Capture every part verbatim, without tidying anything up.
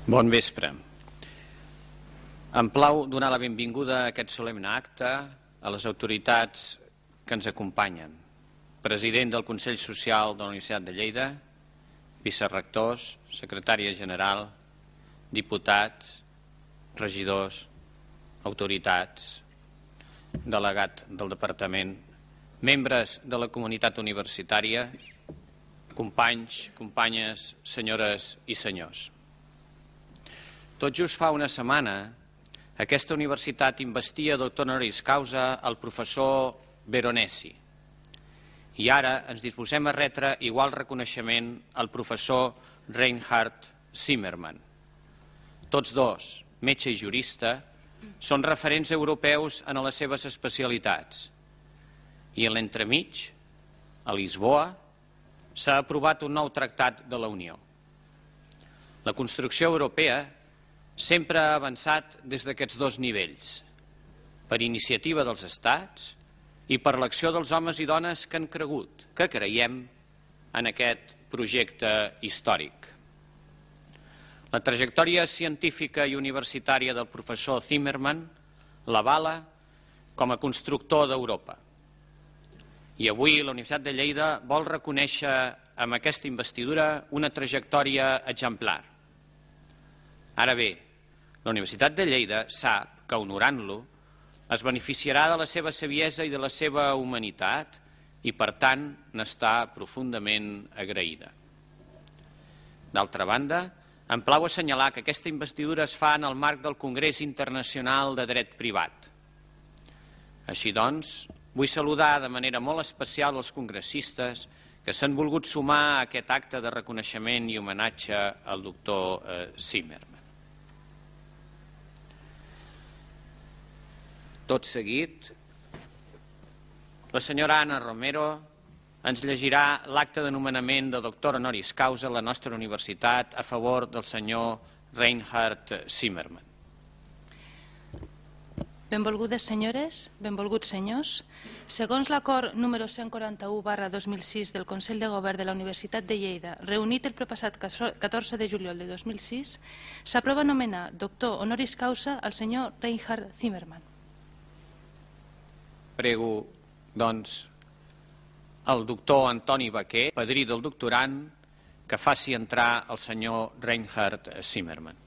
Bon vespre. Em plau donar la benvinguda a aquest solemne acte a les autoritats que ens acompanyen. President del Consell Social de la Universitat de Lleida, vicerectors, secretària general, diputats, regidors, autoritats, delegat del departament, membres de la comunitat universitària, companys, companyes, senyores i senyors. Tot just fa una setmana, aquesta universitat investia doctor honoris causa al professor Veronesi i ara ens disposem a retre igual reconeixement al professor Reinhard Zimmermann. Tots dos, metge i jurista, són referents europeus en les seves especialitats i en l'entremig, a Lisboa, s'ha aprovat un nou tractat de la Unió. La construcció europea sempre ha avançat des d'aquests dos nivells, per iniciativa dels estats i per l'acció dels homes i dones que han cregut, que creiem, en aquest projecte històric. La trajectòria científica i universitària del professor Zimmermann l'avala com a constructor d'Europa. I avui la Universitat de Lleida vol reconèixer amb aquesta investidura una trajectòria exemplar. Ara bé, la Universitat de Lleida sap que, honorant-lo, es beneficiarà de la seva saviesa i de la seva humanitat i, per tant, n'està profundament agraïda. D'altra banda, em plau assenyalar que aquesta investidura es fa en el marc del Congrés Internacional de Dret Privat. Així doncs, vull saludar de manera molt especial els congressistes que s'han volgut sumar a aquest acte de reconeixement i homenatge al doctor Zimmermann. Tot seguit, la senyora Anna Romero ens llegirà l'acte de nomenament de doctor honoris causa a la nostra universitat a favor del senyor Reinhard Zimmermann. Benvolgudes senyores, benvolguts senyors, segons l'acord número cent quaranta-u barra dos mil sis del Consell de Govern de la Universitat de Lleida, reunit el propassat catorze de juliol de dos mil sis, s'aprova nomenar doctor honoris causa al senyor Reinhard Zimmermann. Prego, doncs, el doctor Antoni Baquer, padrí del doctorand, que faci entrar el senyor Reinhard Zimmermann.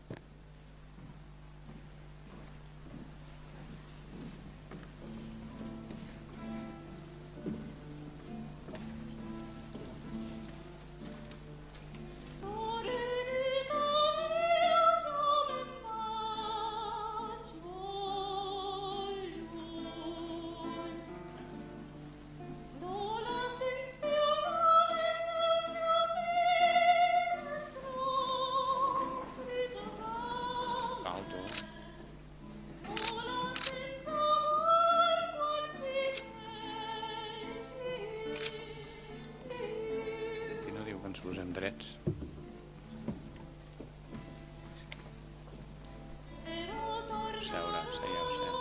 Ens posem drets. Seure, seieu, seieu.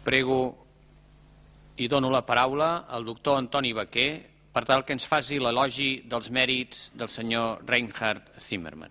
Prego i dono la paraula al doctor Antoni Baquer per tal que ens faci l'elogi dels mèrits del senyor Reinhard Zimmermann.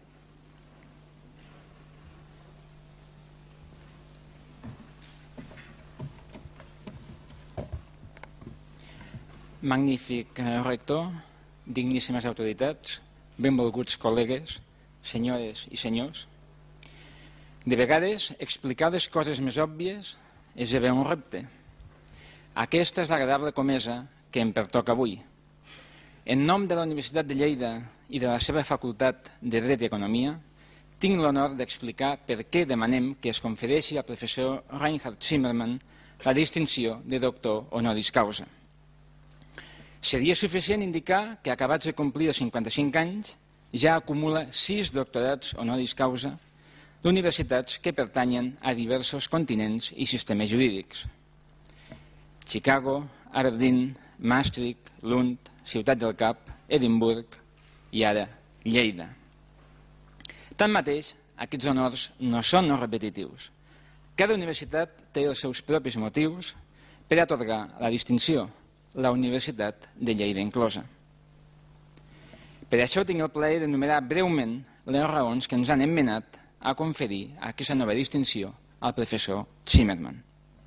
Magnífic rector, digníssimes autoritats, benvolguts col·legues, senyores i senyors. De vegades, explicar les coses més òbvies és haver un repte. Aquesta és l'agradable comesa que em pertoca avui. En nom de la Universitat de Lleida i de la seva Facultat de Dret i Economia, tinc l'honor d'explicar per què demanem que es confereixi al professor Reinhard Zimmermann la distinció de doctor honoris causa. Seria suficient indicar que, acabats de complir els cinquanta-cinc anys, ja acumula sis doctorats honoris causa d'universitats que pertanyen a diversos continents i sistemes jurídics. Chicago, Aberdeen, Maastricht, Lund, Ciutat del Cap, Edimburg i ara Lleida. Tanmateix, aquests honors no són no repetitius. Cada universitat té els seus propis motius per atorgar la distinció, la Universitat de Lleida inclosa. Per això tinc el plaer d'enumerar breument les raons que ens han emmenat a conferir aquesta nova distinció al professor Zimmermann.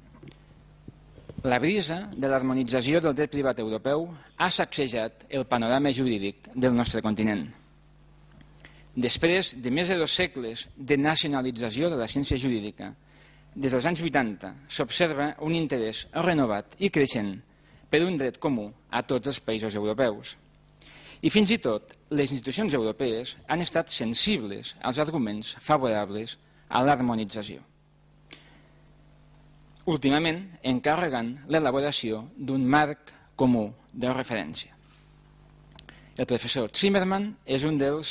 La brisa de l'harmonització del dret privat europeu ha sacsejat el panorama jurídic del nostre continent. Després de més de dos segles de nacionalització de la ciència jurídica, des dels anys vuitanta s'observa un interès renovat i creixent per un dret comú a tots els països europeus. I fins i tot les institucions europees han estat sensibles als arguments favorables a l'harmonització. Últimament encarregant l'elaboració d'un marc comú de referència. El professor Zimmermann és un dels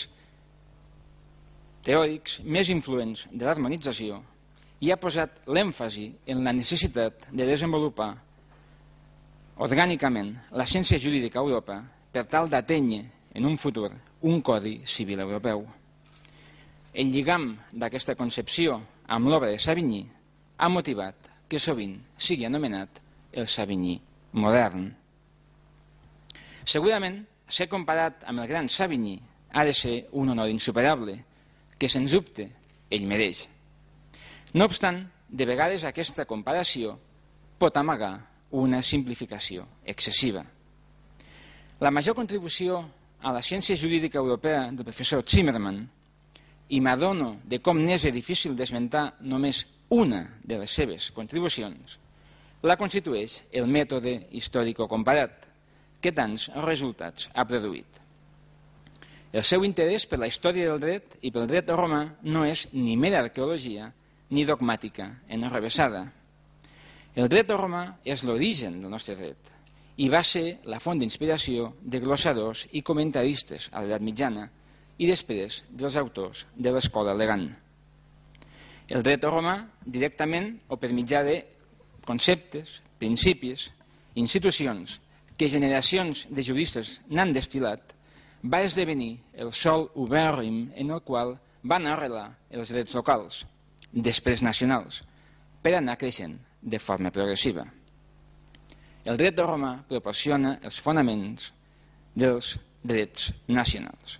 teòrics més influents de l'harmonització i ha posat l'èmfasi en la necessitat de desenvolupar orgànicament la ciència jurídica a Europa per tal d'atènyer en un futur un codi civil europeu. El lligam d'aquesta concepció amb l'obra de Savigny ha motivat que sovint sigui anomenat el Savigny modern. Segurament, ser comparat amb el gran Savigny ha de ser un honor insuperable, que sens dubte ell mereix. No obstant, de vegades aquesta comparació pot amagar una simplificació excessiva. La major contribució a la ciència jurídica europea del professor Zimmermann, i m'adono de com n'és difícil d'esmentar només una de les seves contribucions, la constitueix el mètode històrico-comparat, que tants resultats ha produït. El seu interès per la història del dret i pel dret romà no és ni mera arqueologia ni dogmàtica enrevessada. El dret romà és l'origen del nostre dret i va ser la font d'inspiració de glossadors i comentaristes a l'edat mitjana i després dels autors de l'escola elegant. El dret romà, directament o per mitjà de conceptes, principis, institucions que generacions de juristes n'han destil·lat, va esdevenir el sòl ubèrrim en el qual van arrelar els drets locals, després nacionals, per anar creixent de forma progressiva. El dret de Roma proporciona els fonaments dels drets nacionals.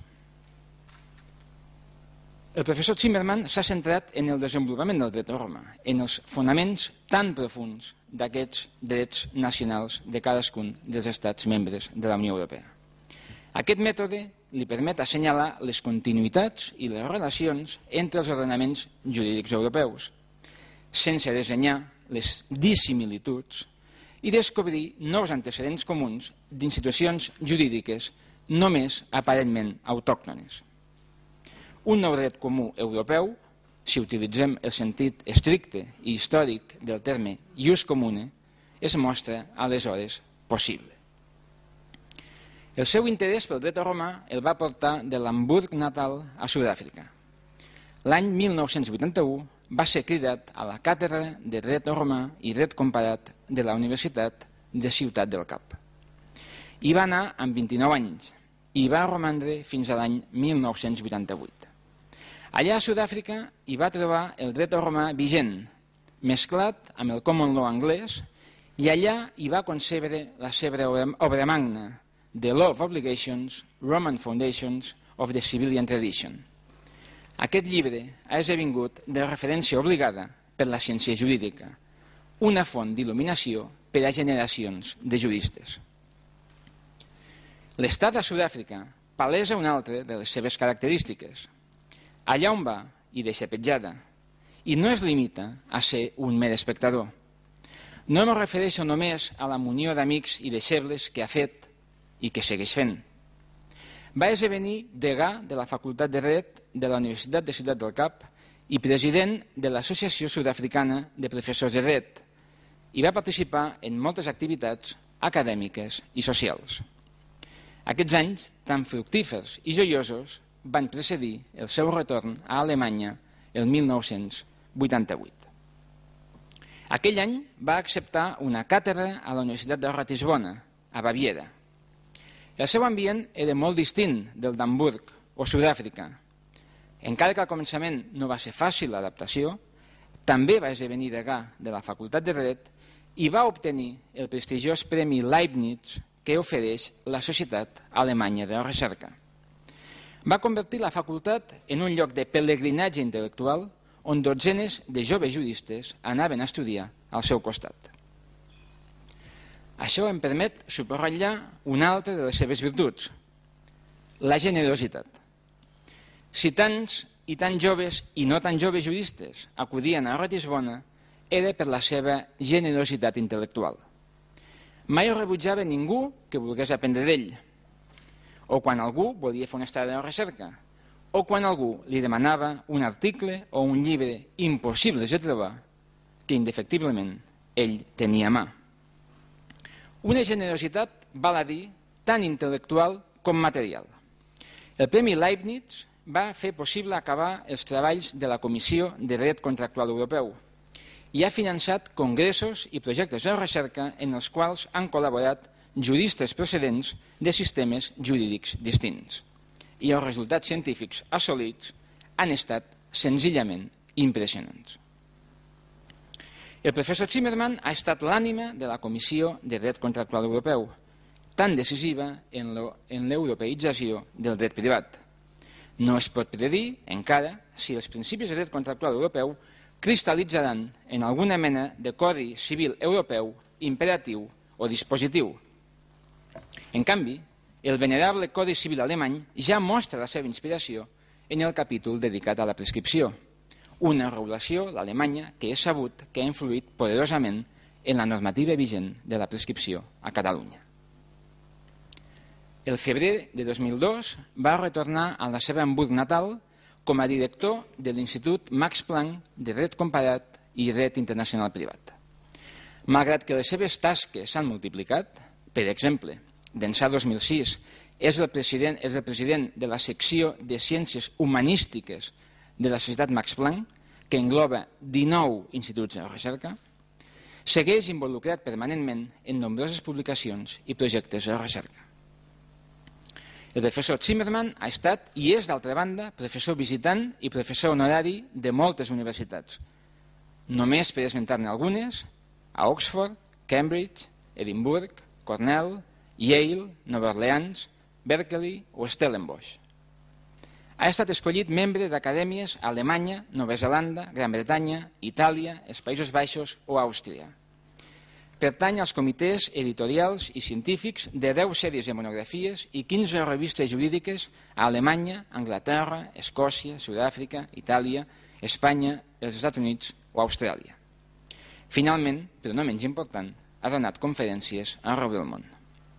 El professor Zimmermann s'ha centrat en el desenvolupament del dret de Roma, en els fonaments tan profuns d'aquests drets nacionals de cadascun dels estats membres de la Unió Europea. Aquest mètode li permet assenyalar les continuïtats i les relacions entre els ordenaments jurídics europeus, sense dissenyar les dissimilituds i descobrir nous antecedents comuns d'institucions jurídiques només aparentment autòctones. Un nou dret comú europeu, si utilitzem el sentit estricte i històric del terme ius comune, es mostra aleshores possible. El seu interès pel dret romà el va portar de l'Hamburg natal a Sud-àfrica. L'any mil nou-cents vuitanta-u va ser cridat a la càtedra de dret romà i dret comparat de la Universitat de Ciutat del Cap. Hi va anar amb vint-i-nou anys i hi va romandre fins a l'any mil nou-cents vuitanta-vuit. Allà a Sud-àfrica hi va trobar el dret romà vigent, mesclat amb el Common Law anglès, i allà hi va concebre la seva obra magna, The Law of Obligations, Roman Foundations of the Civilian Tradition. Aquest llibre ha esdevingut de referència obligada per la ciència jurídica, una font d'il·luminació per a generacions de juristes. L'estat de Sud-àfrica palesa una altra de les seves característiques. Allà on va hi deixa petjada, i no es limita a ser un mer espectador. No em refereixo només a la munió d'amics i deixebles que ha fet i que segueix fent. Va esdevenir degà de la Facultat de Dret de la Universitat de Ciutat del Cap i president de l'Associació Sud-africana de Professors de Dret, i va participar en moltes activitats acadèmiques i socials. Aquests anys tan fructífers i joiosos van precedir el seu retorn a Alemanya el mil nou-cents vuitanta-vuit. Aquell any va acceptar una càtedra a la Universitat de Ratisbona, a Baviera. El seu ambient era molt distint del d'Hamburg o Sud-àfrica. Encara que al començament no va ser fàcil l'adaptació, també va esdevenir degà de la Facultat de Dret i va obtenir el prestigiós Premi Leibniz que ofereix la Societat Alemanya de Recerca. Va convertir la facultat en un lloc de pelegrinatge intel·lectual on dotzenes de joves juristes anaven a estudiar al seu costat. Això em permet subratllar una altra de les seves virtuts, la generositat. Si tants i tan joves i no tan joves juristes acudien a Ratisbona, era per la seva generositat intel·lectual. Mai rebutjava ningú que volgués aprendre d'ell, o quan algú volia fer una estada de recerca, o quan algú li demanava un article o un llibre impossibles de trobar que indefectiblement ell tenia a mà. Una generositat, val a dir, tan intel·lectual com material. El Premi Leibniz va fer possible acabar els treballs de la Comissió de Dret Contractual Europeu i ha finançat congressos i projectes de recerca en els quals han col·laborat juristes procedents de sistemes jurídics distints. I els resultats científics assolits han estat senzillament impressionants. El professor Zimmermann ha estat l'ànima de la Comissió de Dret Contractual Europeu, tan decisiva en l'europeïtzació del dret privat. No es pot predir, encara, si els principis de dret contractual europeu cristal·litzaran en alguna mena de codi civil europeu imperatiu o dispositiu. En canvi, el venerable Codi Civil alemany ja mostra la seva inspiració en el capítol dedicat a la prescripció, una regulació, l'Alemanya, que és sabut que ha influït poderosament en la normativa vigent de la prescripció a Catalunya. El febrer de dos mil dos va retornar a la seva Hamburg natal com a director de l'Institut Max Planck de Dret Comparat i Dret Internacional Privat. Malgrat que les seves tasques s'han multiplicat, per exemple, d'ençà dos mil sis és el president, és el president de la secció de Ciències Humanístiques de la Societat Max Planck, que engloba dinou instituts de recerca, segueix involucrat permanentment en nombroses publicacions i projectes de recerca. El professor Zimmermann ha estat i és, d'altra banda, professor visitant i professor honorari de moltes universitats. Només per esmentar-ne algunes, a Oxford, Cambridge, Edimburg, Cornell, Yale, Nova Orleans, Berkeley o Stellenbosch. Ha estat escollit membre d'acadèmies a Alemanya, Nova Zelanda, Gran Bretanya, Itàlia, els Països Baixos o Àustria. Pertany als comitès editorials i científics de deu sèries de monografies i quinze revistes jurídiques a Alemanya, Anglaterra, Escòcia, Sud-àfrica, Itàlia, Espanya, els Estats Units o Austràlia. Finalment, però no menys important, ha donat conferències arreu del món.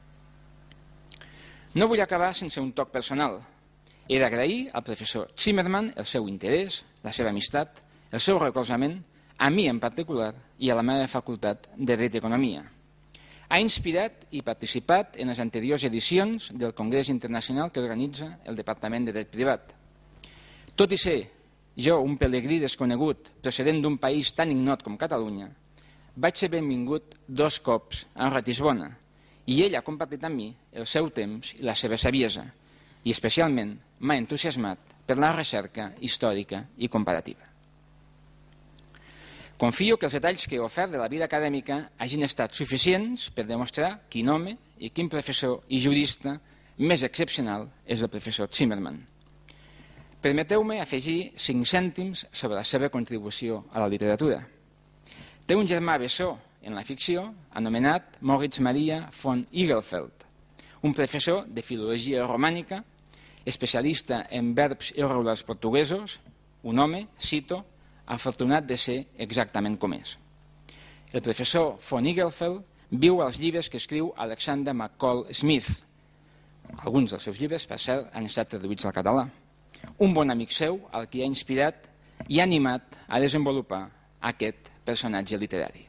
No vull acabar sense un toc personal. He d'agrair al professor Zimmermann el seu interès, la seva amistat, el seu recolzament, a mi en particular i a la meva facultat de Dret i Economia. Ha inspirat i participat en les anteriors edicions del Congrés Internacional que organitza el Departament de Dret Privat. Tot i ser jo un pelegrí desconegut procedent d'un país tan ignot com Catalunya, vaig ser benvingut dos cops a Ratisbona i ell ha compartit amb mi el seu temps i la seva saviesa i especialment m'ha entusiasmat per la recerca històrica i comparativa. Confio que els detalls que he ofert de la vida acadèmica hagin estat suficients per demostrar quin home i quin professor i jurista més excepcional és el professor Zimmermann. Permeteu-me afegir cinc cèntims sobre la seva contribució a la literatura. Té un germà bessó en la ficció anomenat Moritz Maria von Igelfeld, un professor de filologia romànica, especialista en verbs irregulars portuguesos, un home, cito, afortunat de ser exactament com és. El professor von Igelfeld viu als llibres que escriu Alexander McCall Smith. Alguns dels seus llibres, per cert, han estat traduïts al català. Un bon amic seu al que ha inspirat i animat a desenvolupar aquest personatge literari.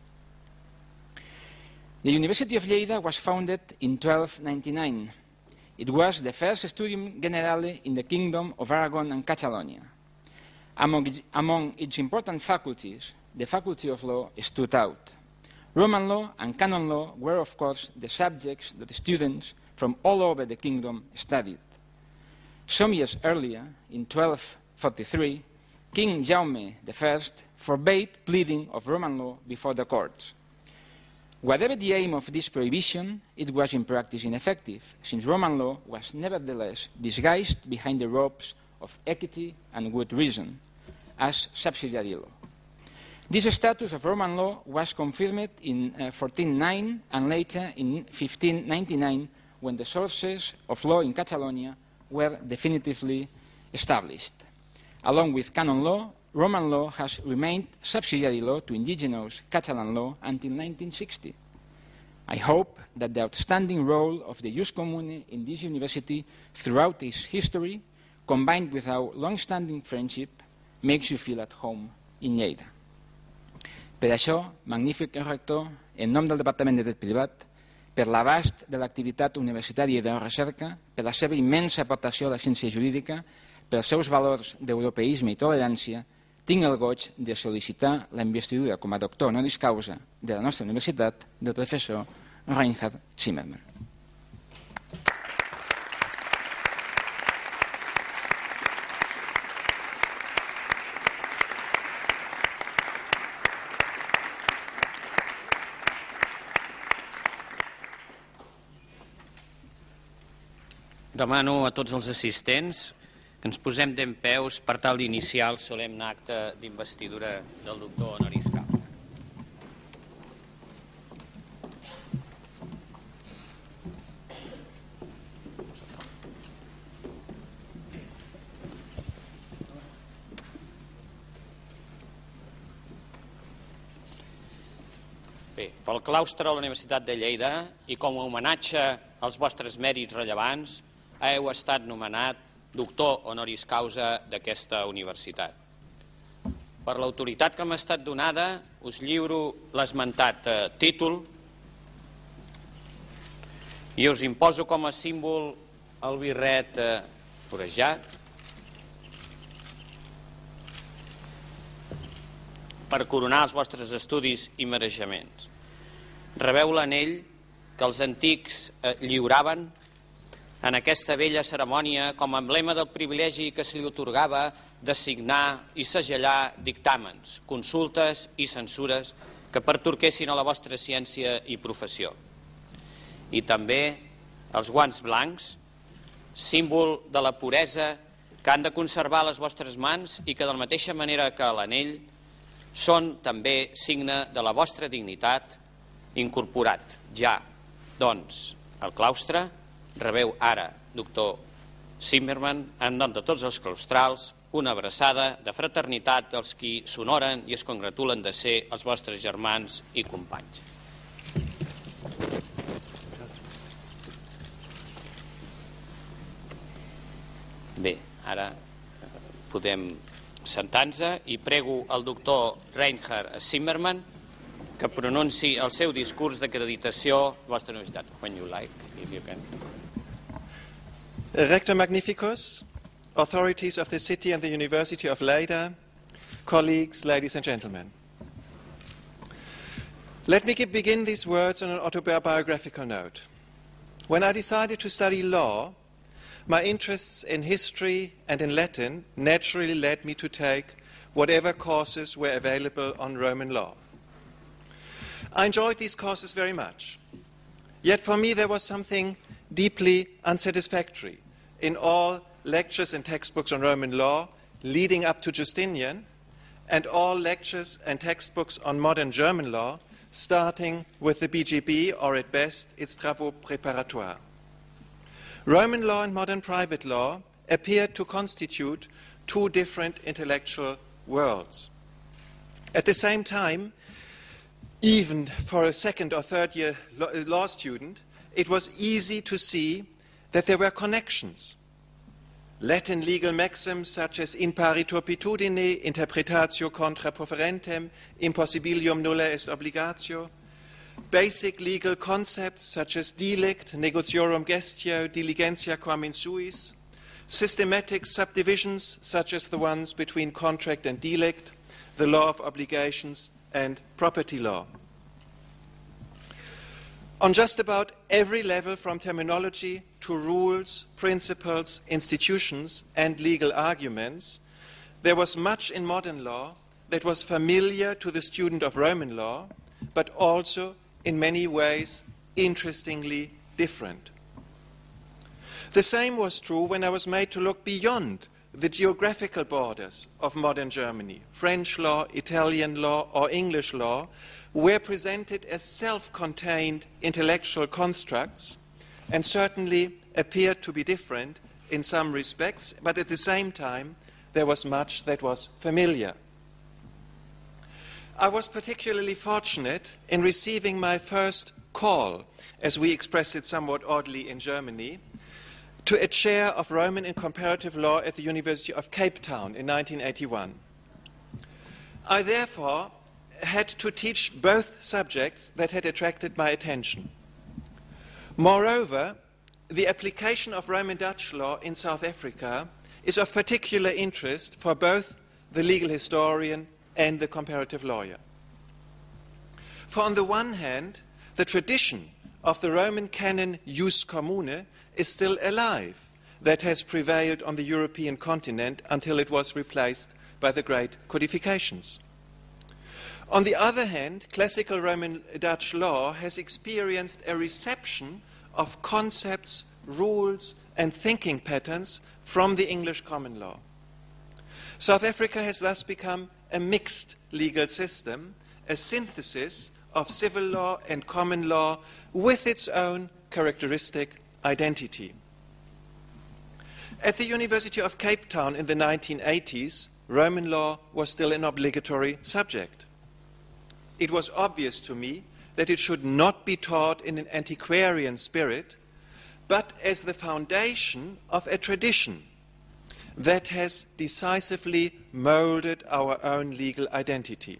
The University of Lleida was founded in twelve ninety-nine. It was the first studium generale in the Kingdom of Aragon and Catalonia. Among, among its important faculties, the Faculty of Law stood out. Roman law and canon law were, of course, the subjects that students from all over the kingdom studied. Some years earlier, in twelve forty-three, King Jaume the First forbade pleading of Roman law before the courts. Whatever the aim of this prohibition, it was in practice ineffective, since Roman law was nevertheless disguised behind the robes of equity and good reason, as subsidiary law. This status of Roman law was confirmed in uh, fourteen oh nine and later in fifteen ninety-nine, when the sources of law in Catalonia were definitively established. Along with canon law, Roman law has remained subsidiary law to indigenous Catalan law until nineteen sixty. I hope that the outstanding role of the Ius Commune in this university throughout its history, combined with our long-standing friendship, makes you feel at home in Lleida. Per això, magnífic rector, en nom del Departament de Dret Privat, per l'abast de l'activitat universitària i de la recerca, per la seva immensa aportació a la ciència jurídica, pels seus valors d'europeisme i tolerància, tinc el goig de sol·licitar la investidura com a doctor honoris causa de la nostra universitat del professor Reinhard Zimmermann. Demano a tots els assistents que ens posem dempeus per tal d'iniciar el solemne acte d'investidura del doctor honoris causa. Bé, pel claustre de la Universitat de Lleida i com a homenatge als vostres mèrits rellevants, heu estat nomenat doctor honoris causa d'aquesta universitat. Per l'autoritat que m'ha estat donada, us lliuro l'esmentat títol i us imposo com a símbol el birret forjat per coronar els vostres estudis i mereixements. Rebeu l'anell que els antics lliuraven en aquesta vella cerimònia com a emblema del privilegi que se li atorgava de signar i segellar dictàmens, consultes i censures que pertorquessin a la vostra ciència i professió. I també els guants blancs, símbol de la puresa que han de conservar les vostres mans i que de la mateixa manera que l'anell són també signe de la vostra dignitat incorporat ja, doncs, al claustre. Rebeu ara, doctor Zimmermann, en nom de tots els claustrals, una abraçada de fraternitat dels qui s'honoren i es congratulen de ser els vostres germans i companys. Bé, ara podem sentar-nos i prego el doctor Reinhard Zimmermann que pronunci el seu discurs d'acreditació a la vostra universitat. When you like, if you can. Rector Magnificus, authorities of the city and the University of Lleida, colleagues, ladies and gentlemen. Let me begin these words on an autobiographical note. When I decided to study law, my interests in history and in Latin naturally led me to take whatever courses were available on Roman law. I enjoyed these courses very much. Yet for me there was something deeply unsatisfactory in all lectures and textbooks on Roman law leading up to Justinian, and all lectures and textbooks on modern German law, starting with the B G B, or at best, its travaux préparatoires. Roman law and modern private law appeared to constitute two different intellectual worlds. At the same time, even for a second or third year law student, it was easy to see that there were connections. Latin legal maxims such as in pari turpitudine, interpretatio contra proferentem, impossibilium nulla est obligatio, basic legal concepts such as delict, negotiorum gestio, diligentia quam in suis, systematic subdivisions such as the ones between contract and delict, the law of obligations and property law. On just about every level, from terminology to rules, principles, institutions, and legal arguments, there was much in modern law that was familiar to the student of Roman law, but also in many ways interestingly different. The same was true when I was made to look beyond the geographical borders of modern Germany. French law, Italian law, or English law were presented as self-contained intellectual constructs and certainly appeared to be different in some respects, but at the same time there was much that was familiar. I was particularly fortunate in receiving my first call, as we express it somewhat oddly in Germany, to a chair of Roman and comparative law at the University of Cape Town in nineteen eighty-one. I therefore had to teach both subjects that had attracted my attention. Moreover, the application of Roman Dutch law in South Africa is of particular interest for both the legal historian and the comparative lawyer. For on the one hand, the tradition of the Roman canon jus commune is still alive, that has prevailed on the European continent until it was replaced by the great codifications. On the other hand, classical Roman Dutch law has experienced a reception of concepts, rules, and thinking patterns from the English common law. South Africa has thus become a mixed legal system, a synthesis of civil law and common law with its own characteristic identity. At the University of Cape Town in the nineteen eighties, Roman law was still an obligatory subject. It was obvious to me that it should not be taught in an antiquarian spirit, but as the foundation of a tradition that has decisively molded our own legal identity.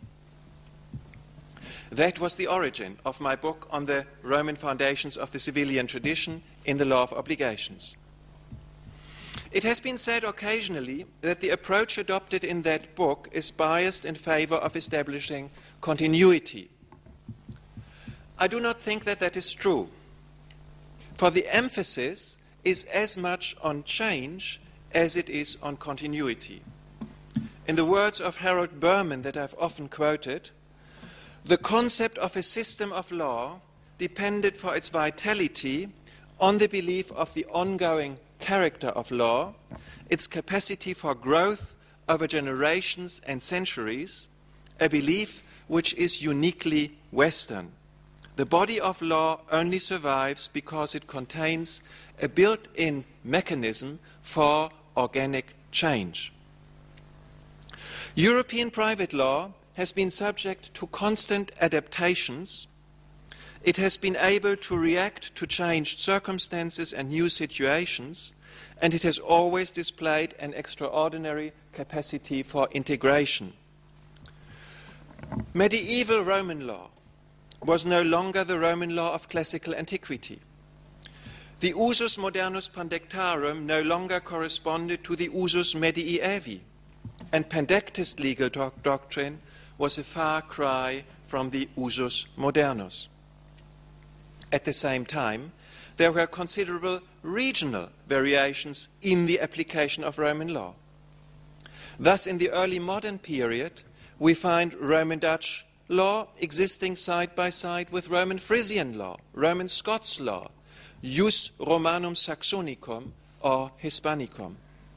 That was the origin of my book on the Roman foundations of the civilian tradition in the law of obligations. It has been said occasionally that the approach adopted in that book is biased in favor of establishing continuity. I do not think that that is true, for the emphasis is as much on change as it is on continuity. In the words of Harold Berman that I've often quoted, the concept of a system of law depended for its vitality on the belief of the ongoing character of law, its capacity for growth over generations and centuries, a belief which is uniquely Western. The body of law only survives because it contains a built-in mechanism for organic change. European private law has been subject to constant adaptations. It has been able to react to changed circumstances and new situations, and it has always displayed an extraordinary capacity for integration. Medieval Roman law was no longer the Roman law of classical antiquity. The usus modernus pandectarum no longer corresponded to the usus medievi, and Pandectist legal doc doctrine was a far cry from the usus modernus. At the same time, there were considerable regional variations in the application of Roman law. Thus, in the early modern period, we find Roman Dutch law existing side by side with Roman Frisian law, Roman Scots law, Jus Romanum Saxonicum or Hispanicum.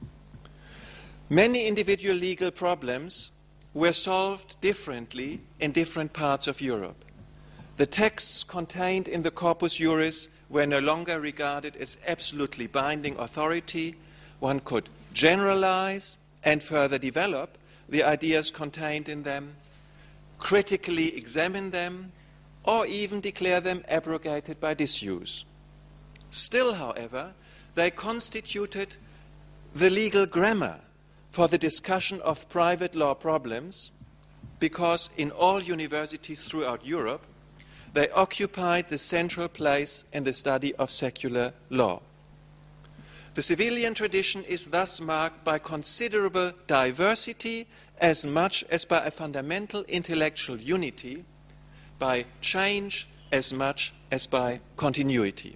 Many individual legal problems were solved differently in different parts of Europe. The texts contained in the Corpus Juris were no longer regarded as absolutely binding authority. One could generalize and further develop the ideas contained in them, critically examine them, or even declare them abrogated by disuse. Still, however, they constituted the legal grammar for the discussion of private law problems, because in all universities throughout Europe, they occupied the central place in the study of secular law. The civilian tradition is thus marked by considerable diversity as much as by a fundamental intellectual unity, by change as much as by continuity.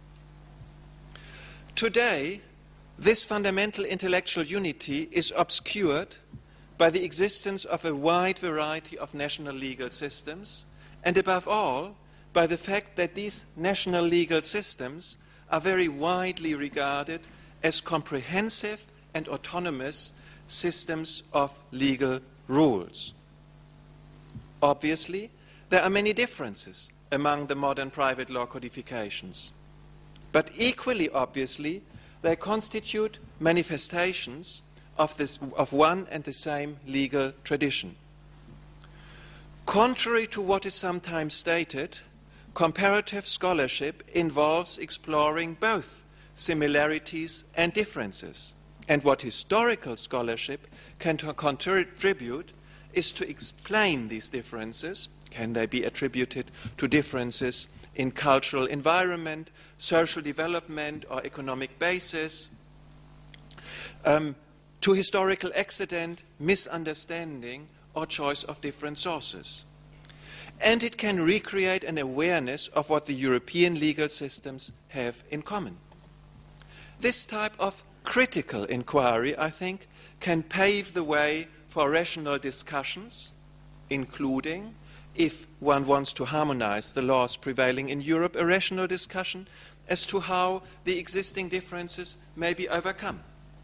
Today, this fundamental intellectual unity is obscured by the existence of a wide variety of national legal systems, and above all, by the fact that these national legal systems are very widely regarded as comprehensive and autonomous systems of legal rules. Obviously, there are many differences among the modern private law codifications, but equally obviously, they constitute manifestations of, this, of one and the same legal tradition. Contrary to what is sometimes stated, comparative scholarship involves exploring both similarities and differences. And what historical scholarship can contribute is to explain these differences. Can they be attributed to differences in cultural environment, social development, or economic basis, um, to historical accident, misunderstanding, or choice of different sources. And it can recreate an awareness of what the European legal systems have in common. This type of critical inquiry, I think, can pave the way for rational discussions, including, if one wants to harmonize the laws prevailing in Europe, a rational discussion as to how the existing differences may be overcome.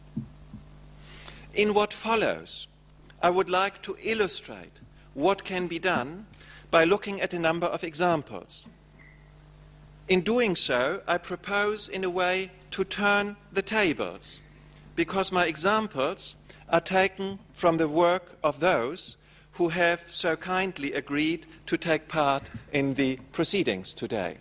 In what follows, I would like to illustrate what can be done by looking at a number of examples. In doing so, I propose, in a way, to turn the tables, because my examples are taken from the work of those who have so kindly agreed to take part in the proceedings today.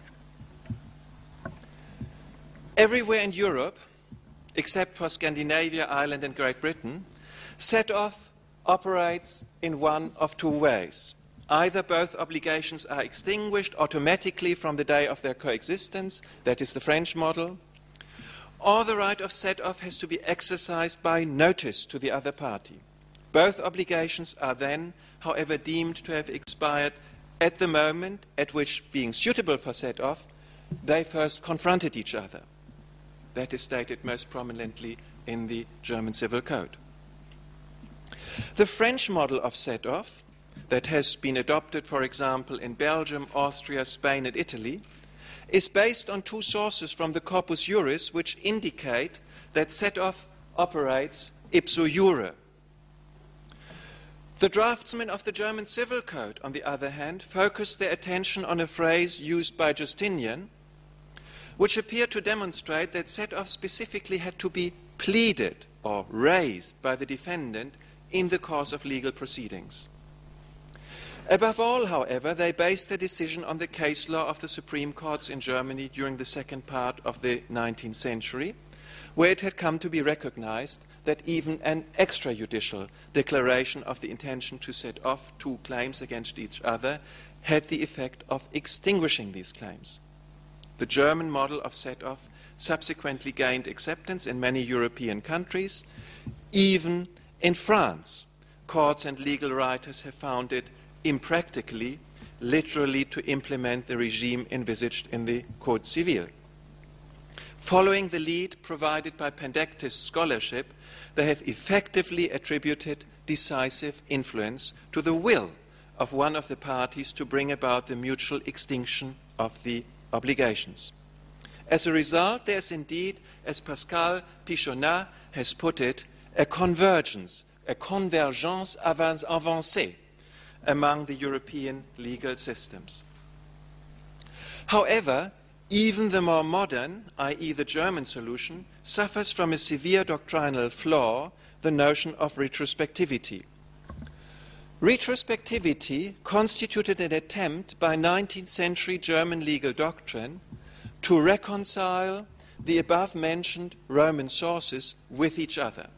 Everywhere in Europe, except for Scandinavia, Ireland, and Great Britain, set-off operates in one of two ways. Either both obligations are extinguished automatically from the day of their coexistence, that is the French model, or the right of set-off has to be exercised by notice to the other party. Both obligations are then, however, deemed to have expired at the moment at which, being suitable for set-off, they first confronted each other. That is stated most prominently in the German Civil Code. The French model of set-off, that has been adopted, for example, in Belgium, Austria, Spain, and Italy, is based on two sources from the Corpus Juris which indicate that set-off operates ipso jure. The draftsmen of the German Civil Code, on the other hand, focused their attention on a phrase used by Justinian, which appeared to demonstrate that set-off specifically had to be pleaded or raised by the defendant in the course of legal proceedings. Above all, however, they based their decision on the case law of the Supreme Courts in Germany during the second part of the nineteenth century, where it had come to be recognized that even an extrajudicial declaration of the intention to set off two claims against each other had the effect of extinguishing these claims. The German model of set-off subsequently gained acceptance in many European countries. Even in France, courts and legal writers have found it impractically, literally, to implement the regime envisaged in the Code Civil. Following the lead provided by Pendectis scholarship, they have effectively attributed decisive influence to the will of one of the parties to bring about the mutual extinction of the obligations. As a result, there is indeed, as Pascal Pichonnat has put it, a convergence, a convergence avancée among the European legal systems. However, even the more modern, that is the German solution, suffers from a severe doctrinal flaw, the notion of retrospectivity. Retrospectivity constituted an attempt by nineteenth century German legal doctrine to reconcile the above-mentioned Roman sources with each other.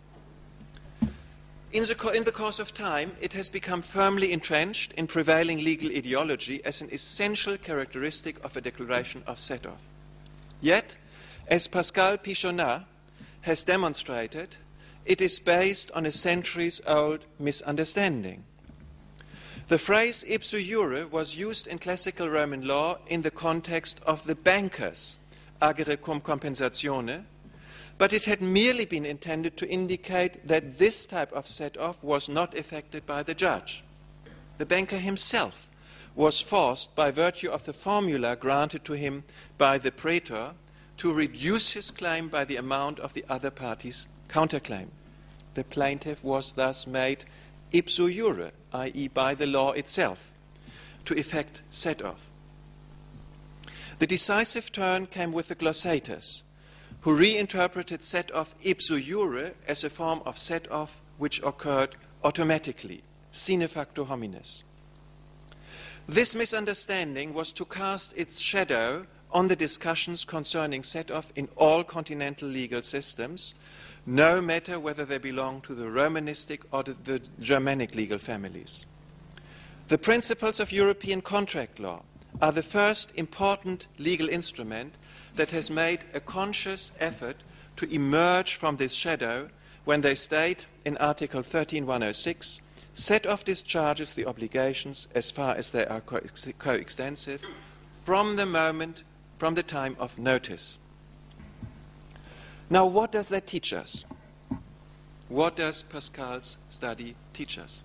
In the, in the course of time, it has become firmly entrenched in prevailing legal ideology as an essential characteristic of a declaration of set-off. Yet, as Pascal Pichonnat has demonstrated, it is based on a centuries-old misunderstanding. The phrase ipso jure was used in classical Roman law in the context of the bankers' agere cum compensatione, but it had merely been intended to indicate that this type of set-off was not effected by the judge. The banker himself was forced, by virtue of the formula granted to him by the praetor, to reduce his claim by the amount of the other party's counterclaim. The plaintiff was thus made ipso jure, that is by the law itself, to effect set-off. The decisive turn came with the glossators, who reinterpreted set-off ipso jure as a form of set-off which occurred automatically, sine facto homines. This misunderstanding was to cast its shadow on the discussions concerning set-off in all continental legal systems, no matter whether they belong to the Romanistic or the Germanic legal families. The principles of European contract law are the first important legal instrument that has made a conscious effort to emerge from this shadow when they state in Article thirteen one oh six, set-off discharges the obligations as far as they are coextensive from the moment, from the time of notice. Now, what does that teach us? What does Pascal's study teach us?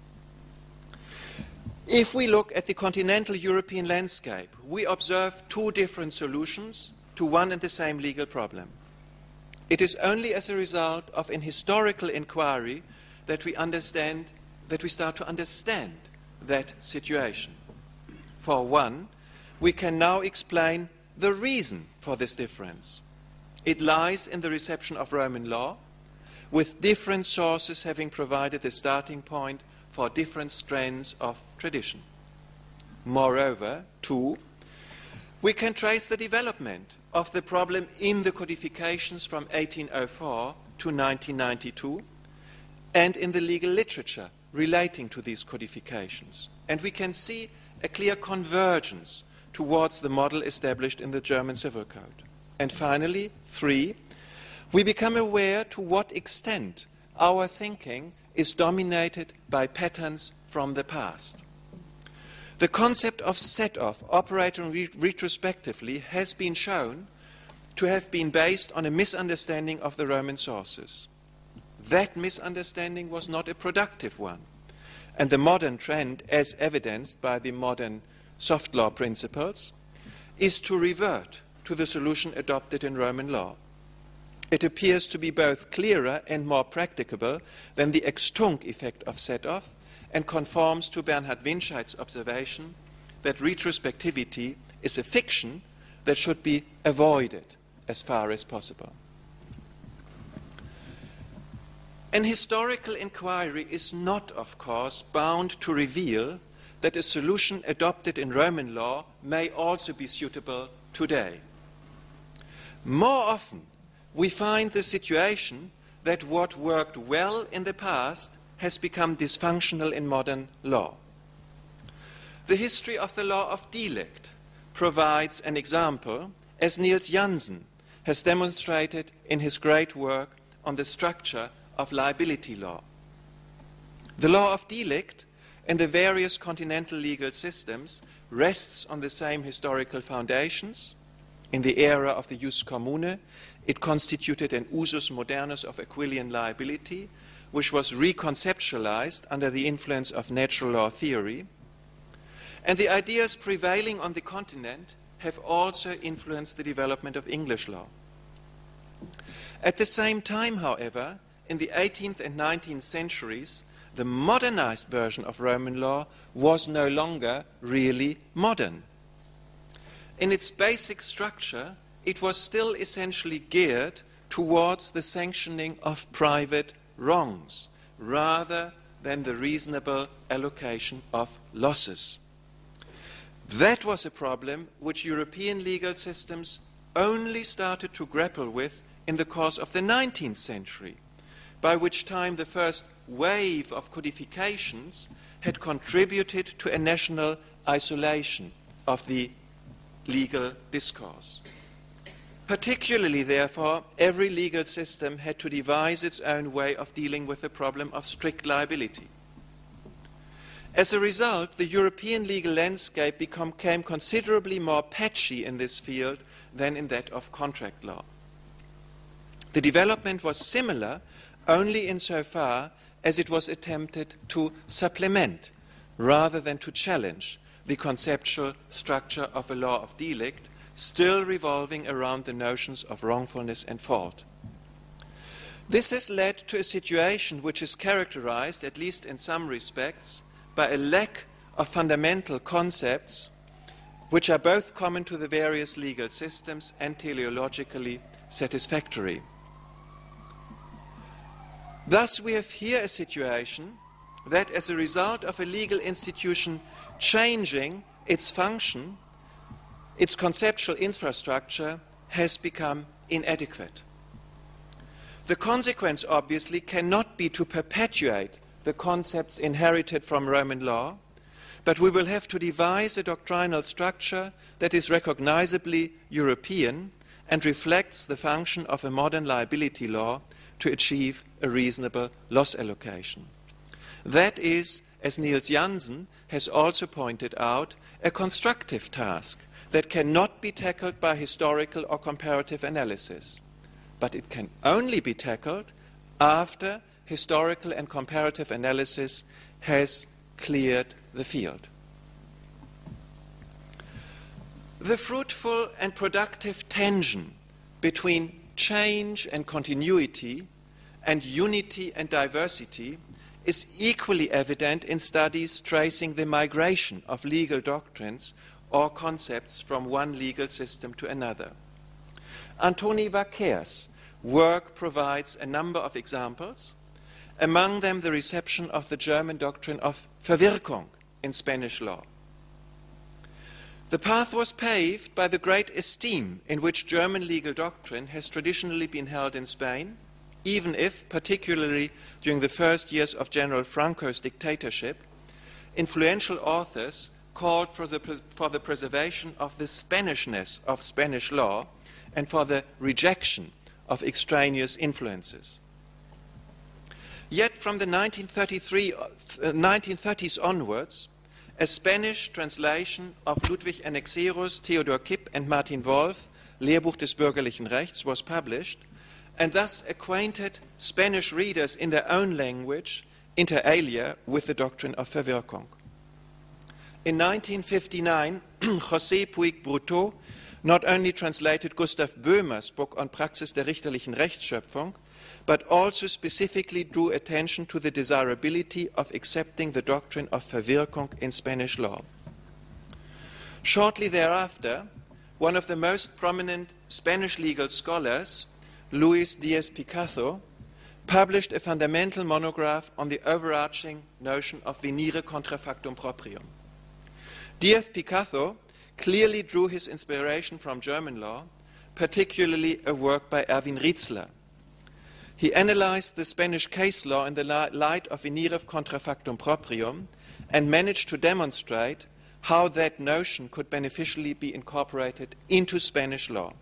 If we look at the continental European landscape, we observe two different solutions to one and the same legal problem. It is only as a result of an historical inquiry that we understand, that we start to understand that situation. For one, we can now explain the reason for this difference. It lies in the reception of Roman law, with different sources having provided the starting point for different strands of tradition. Moreover, two, we can trace the development of the problem in the codifications from eighteen oh four to nineteen ninety-two and in the legal literature relating to these codifications. And we can see a clear convergence towards the model established in the German Civil Code. And finally, three, we become aware to what extent our thinking is dominated by patterns from the past. The concept of set-off operating re retrospectively has been shown to have been based on a misunderstanding of the Roman sources. That misunderstanding was not a productive one, and the modern trend, as evidenced by the modern soft law principles, is to revert to the solution adopted in Roman law. It appears to be both clearer and more practicable than the extunc effect of set-off, and conforms to Bernhard Winscheid's observation that retrospectivity is a fiction that should be avoided as far as possible. An historical inquiry is not, of course, bound to reveal that a solution adopted in Roman law may also be suitable today. More often, we find the situation that what worked well in the past has become dysfunctional in modern law. The history of the law of delict provides an example, as Niels Jansen has demonstrated in his great work on the structure of liability law. The law of delict in the various continental legal systems rests on the same historical foundations. In the era of the jus commune, it constituted an usus modernus of Aquilian liability, which was reconceptualized under the influence of natural law theory. And the ideas prevailing on the continent have also influenced the development of English law. At the same time, however, in the eighteenth and nineteenth centuries, the modernized version of Roman law was no longer really modern. In its basic structure, it was still essentially geared towards the sanctioning of private wrongs, rather than the reasonable allocation of losses. That was a problem which European legal systems only started to grapple with in the course of the nineteenth century, by which time the first wave of codifications had contributed to a national isolation of the legal discourse. Particularly, therefore, every legal system had to devise its own way of dealing with the problem of strict liability. As a result, the European legal landscape became considerably more patchy in this field than in that of contract law. The development was similar only insofar as it was attempted to supplement, rather than to challenge, the conceptual structure of a law of delict, still revolving around the notions of wrongfulness and fault. This has led to a situation which is characterized, at least in some respects, by a lack of fundamental concepts which are both common to the various legal systems and teleologically satisfactory. Thus, we have here a situation that, as a result of a legal institution changing its function, its conceptual infrastructure has become inadequate. The consequence, obviously, cannot be to perpetuate the concepts inherited from Roman law, but we will have to devise a doctrinal structure that is recognizably European and reflects the function of a modern liability law to achieve a reasonable loss allocation. That is, as Niels Jansen has also pointed out, a constructive task that cannot be tackled by historical or comparative analysis, but it can only be tackled after historical and comparative analysis has cleared the field. The fruitful and productive tension between change and continuity and unity and diversity is equally evident in studies tracing the migration of legal doctrines or concepts from one legal system to another. Antoni Vaquer's work provides a number of examples, among them the reception of the German doctrine of Verwirkung in Spanish law. The path was paved by the great esteem in which German legal doctrine has traditionally been held in Spain, even if, particularly during the first years of General Franco's dictatorship, influential authors called for the, for the preservation of the Spanishness of Spanish law and for the rejection of extraneous influences. Yet from the nineteen thirty-three, uh, nineteen thirties onwards, a Spanish translation of Ludwig Annexerus, Theodor Kipp and Martin Wolf, Lehrbuch des bürgerlichen Rechts, was published, and thus acquainted Spanish readers in their own language, inter alia, with the doctrine of Verwirkung. In nineteen fifty-nine, José Puig Bruto not only translated Gustav Böhmer's book on Praxis der richterlichen Rechtsschöpfung, but also specifically drew attention to the desirability of accepting the doctrine of Verwirkung in Spanish law. Shortly thereafter, one of the most prominent Spanish legal scholars, Luis Diaz-Picazo, published a fundamental monograph on the overarching notion of venire contra factum proprium. Diaz-Picazo clearly drew his inspiration from German law, particularly a work by Erwin Rietzler. He analyzed the Spanish case law in the light of venire contra factum proprium and managed to demonstrate how that notion could beneficially be incorporated into Spanish law.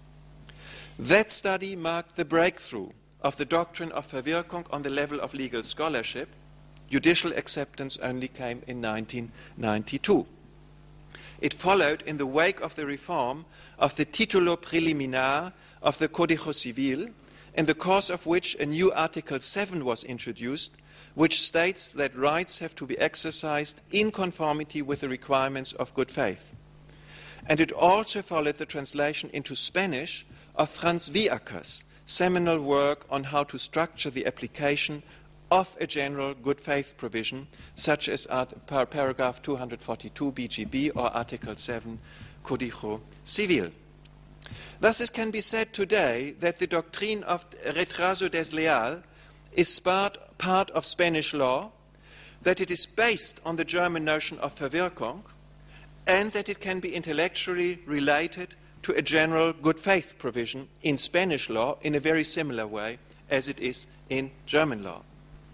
That study marked the breakthrough of the doctrine of Verwirkung on the level of legal scholarship. Judicial acceptance only came in nineteen ninety-two. It followed in the wake of the reform of the Titulo Preliminar of the Código Civil, in the course of which a new Article seven was introduced, which states that rights have to be exercised in conformity with the requirements of good faith. And it also followed the translation into Spanish of Franz Viaker's seminal work on how to structure the application of a general good faith provision, such as art, par paragraph two hundred forty-two B G B or Article seven Código Civil. Thus it can be said today that the doctrine of retraso desleal is part, part of Spanish law, that it is based on the German notion of Verwirkung, and that it can be intellectually related to a general good faith provision in Spanish law in a very similar way as it is in German law.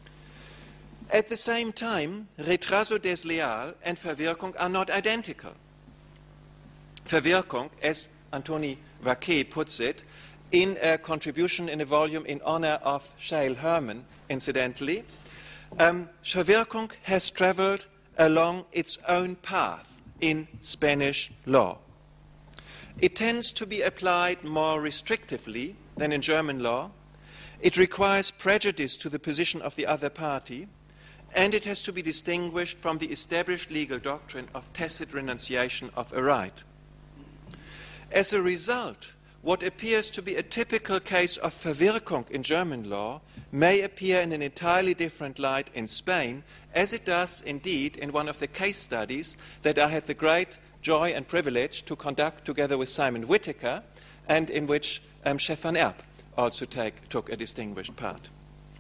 At the same time, retraso desleal and Verwirkung are not identical. Verwirkung, as Antoni Vaquer puts it, in a contribution in a volume in honor of Shael Herman, incidentally, um, Verwirkung has traveled along its own path in Spanish law. It tends to be applied more restrictively than in German law. It requires prejudice to the position of the other party, and it has to be distinguished from the established legal doctrine of tacit renunciation of a right. As a result, what appears to be a typical case of Verwirkung in German law may appear in an entirely different light in Spain, as it does indeed in one of the case studies that I had the great joy and privilege to conduct together with Simon Whittaker, and in which um, Stefan Erb also take, took a distinguished part.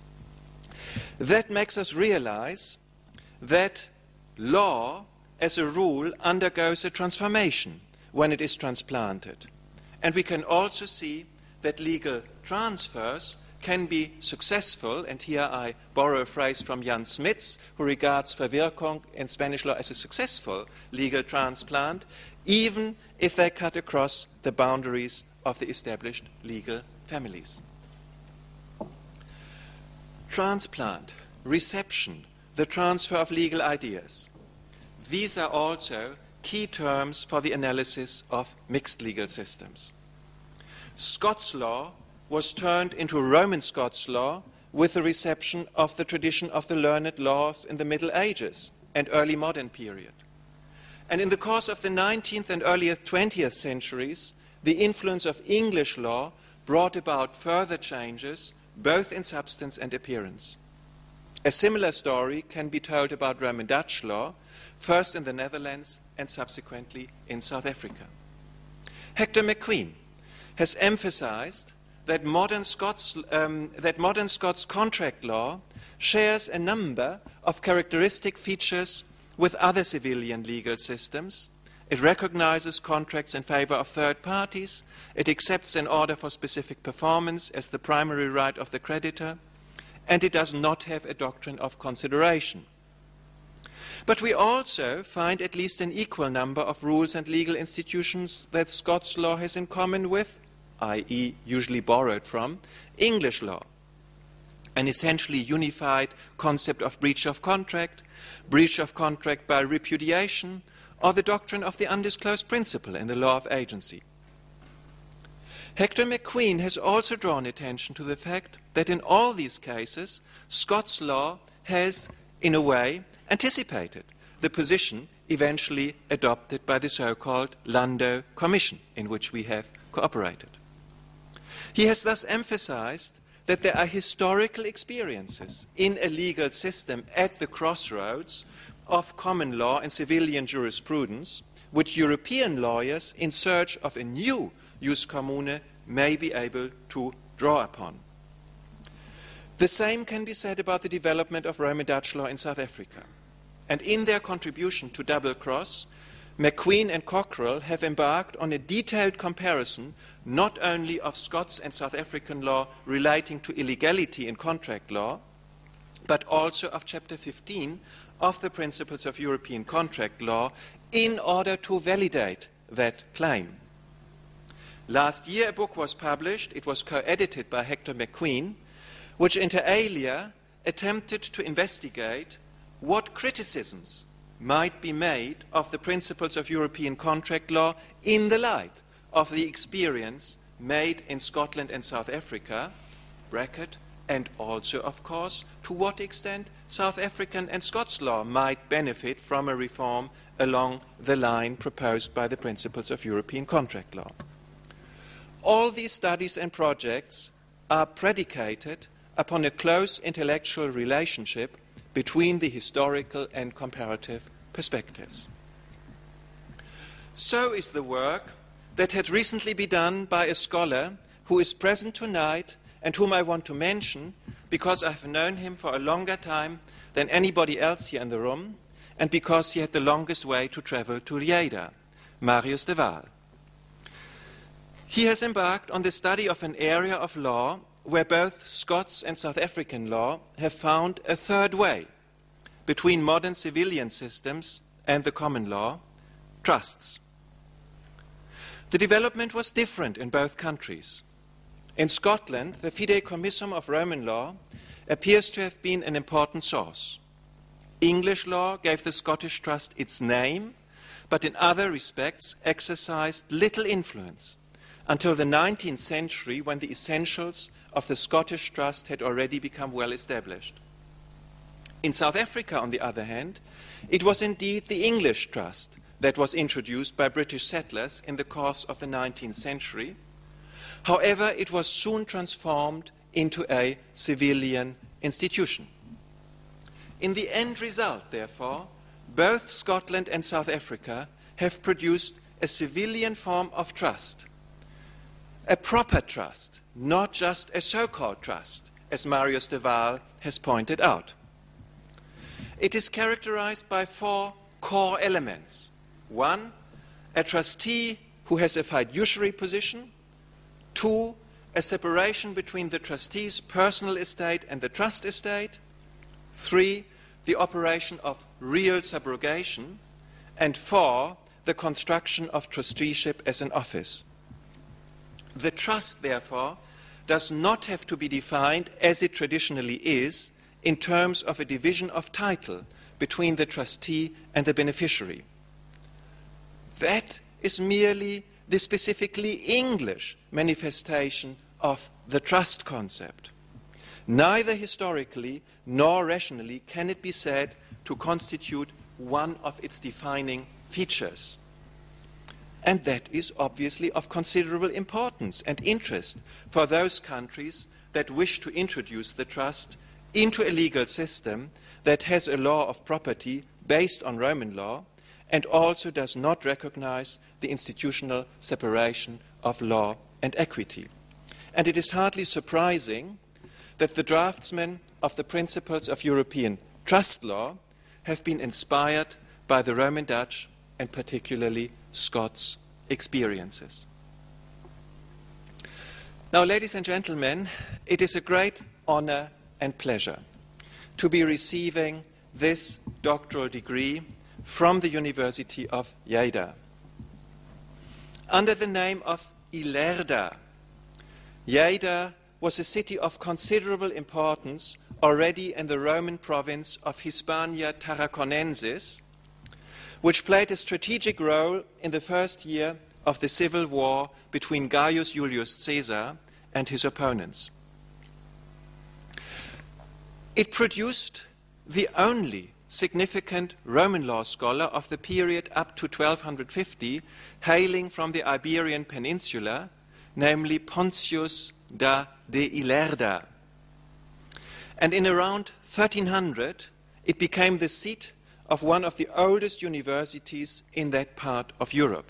That makes us realize that law, as a rule, undergoes a transformation when it is transplanted. And we can also see that legal transfers can be successful, and here I borrow a phrase from Jan Smits, who regards Verwirkung in Spanish law as a successful legal transplant, even if they cut across the boundaries of the established legal families. Transplant, reception, the transfer of legal ideas. These are also key terms for the analysis of mixed legal systems. Scots law was turned into Roman Scots law with the reception of the tradition of the learned laws in the Middle Ages and early modern period. And in the course of the nineteenth and early twentieth centuries, the influence of English law brought about further changes, both in substance and appearance. A similar story can be told about Roman Dutch law, first in the Netherlands and subsequently in South Africa. Hector McQueen has emphasized that modern Scots, um, that modern Scots contract law shares a number of characteristic features with other civilian legal systems. It recognizes contracts in favor of third parties. It accepts an order for specific performance as the primary right of the creditor. And it does not have a doctrine of consideration. But we also find at least an equal number of rules and legal institutions that Scots law has in common with, that is usually borrowed from, English law. An essentially unified concept of breach of contract, breach of contract by repudiation, or the doctrine of the undisclosed principle in the law of agency. Hector McQueen has also drawn attention to the fact that in all these cases, Scots law has, in a way, anticipated the position eventually adopted by the so-called Landau Commission, in which we have cooperated. He has thus emphasized that there are historical experiences in a legal system at the crossroads of common law and civilian jurisprudence, which European lawyers in search of a new jus commune may be able to draw upon. The same can be said about the development of Roman Dutch law in South Africa. And in their contribution to Double Cross, McQueen and Cockrell have embarked on a detailed comparison not only of Scots and South African law relating to illegality in contract law, but also of Chapter fifteen of the Principles of European Contract Law in order to validate that claim. Last year a book was published, it was co-edited by Hector McQueen, which inter alia attempted to investigate what criticisms might be made of the principles of European contract law in the light of the experience made in Scotland and South Africa, bracket, and also, of course, to what extent South African and Scots law might benefit from a reform along the line proposed by the principles of European contract law. All these studies and projects are predicated upon a close intellectual relationship between the historical and comparative perspectives. So is the work that had recently been done by a scholar who is present tonight and whom I want to mention because I have known him for a longer time than anybody else here in the room and because he had the longest way to travel to Lleida, Marius de Waal. He has embarked on the study of an area of law where both Scots and South African law have found a third way between modern civilian systems and the common law, trusts. The development was different in both countries. In Scotland, the fideikommissum of Roman law appears to have been an important source. English law gave the Scottish trust its name, but in other respects exercised little influence until the nineteenth century, when the essentials of the Scottish trust had already become well established. In South Africa, on the other hand, it was indeed the English trust that was introduced by British settlers in the course of the nineteenth century. However, it was soon transformed into a civilian institution. In the end result, therefore, both Scotland and South Africa have produced a civilian form of trust, a proper trust, not just a so-called trust, as Marius de Waal has pointed out. It is characterized by four core elements. One, a trustee who has a fiduciary position. Two, a separation between the trustee's personal estate and the trust estate. Three, the operation of real subrogation. And four, the construction of trusteeship as an office. The trust, therefore, does not have to be defined as it traditionally is in terms of a division of title between the trustee and the beneficiary. That is merely the specifically English manifestation of the trust concept. Neither historically nor rationally can it be said to constitute one of its defining features. And that is obviously of considerable importance and interest for those countries that wish to introduce the trust into a legal system that has a law of property based on Roman law and also does not recognize the institutional separation of law and equity. And it is hardly surprising that the draftsmen of the principles of European trust law have been inspired by the Roman Dutch and particularly Scots experiences. Now, ladies and gentlemen, it is a great honor and pleasure to be receiving this doctoral degree from the University of Lleida. Under the name of Ilerda, Lleida was a city of considerable importance already in the Roman province of Hispania Tarraconensis, which played a strategic role in the first year of the civil war between Gaius Julius Caesar and his opponents. It produced the only significant Roman law scholar of the period up to twelve fifty, hailing from the Iberian Peninsula, namely Pontius da de Ilerda. And in around thirteen hundred, it became the seat of one of the oldest universities in that part of Europe.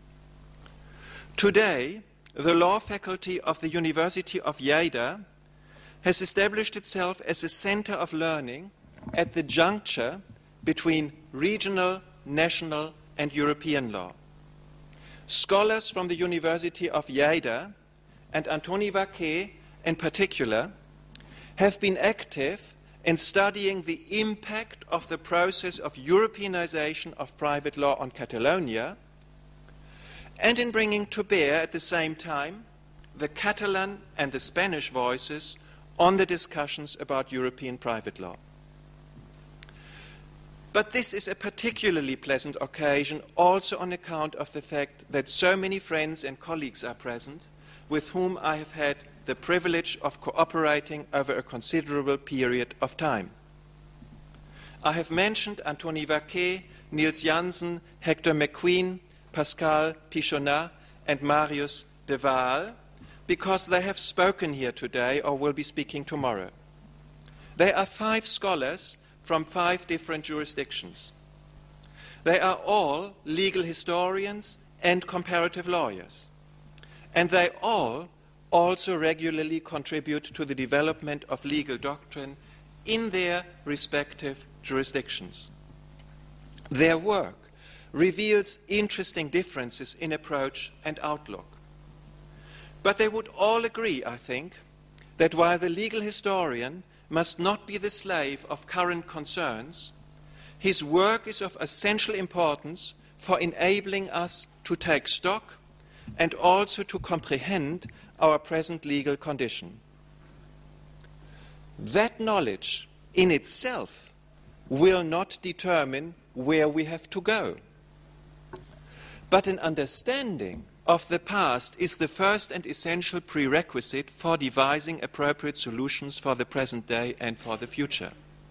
Today, the law faculty of the University of Lleida has established itself as a center of learning at the juncture between regional, national, and European law. Scholars from the University of Lleida, and Antoni Vaquer in particular, have been active in studying the impact of the process of Europeanization of private law on Catalonia, and in bringing to bear at the same time the Catalan and the Spanish voices on the discussions about European private law. But this is a particularly pleasant occasion also on account of the fact that so many friends and colleagues are present with whom I have had the privilege of cooperating over a considerable period of time. I have mentioned Antoni Vaquer, Niels Jansen, Hector McQueen, Pascal Pichonat, and Marius de Waal because they have spoken here today or will be speaking tomorrow. They are five scholars from five different jurisdictions. They are all legal historians and comparative lawyers. And they all also regularly contribute to the development of legal doctrine in their respective jurisdictions. Their work reveals interesting differences in approach and outlook. But they would all agree, I think, that while the legal historian must not be the slave of current concerns, his work is of essential importance for enabling us to take stock and also to comprehend our present legal condition. That knowledge in itself will not determine where we have to go. But an understanding of the past is the first and essential prerequisite for devising appropriate solutions for the present day and for the future.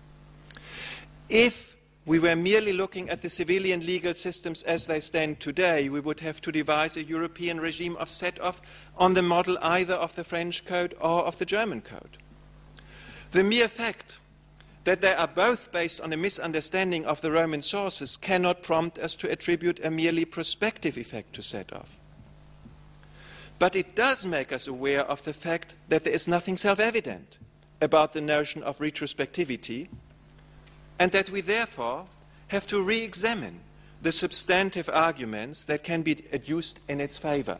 If we were merely looking at the civilian legal systems as they stand today, we would have to devise a European regime of set-off on the model either of the French Code or of the German Code. The mere fact that they are both based on a misunderstanding of the Roman sources cannot prompt us to attribute a merely prospective effect to set-off. But it does make us aware of the fact that there is nothing self-evident about the notion of retrospectivity, and that we therefore have to re-examine the substantive arguments that can be adduced in its favor.